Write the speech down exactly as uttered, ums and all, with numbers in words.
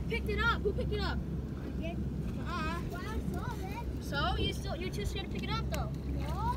picked it up? Who picked it up? I did. Uh-uh. Well, I saw it. So you still you're too scared to pick it up though? No.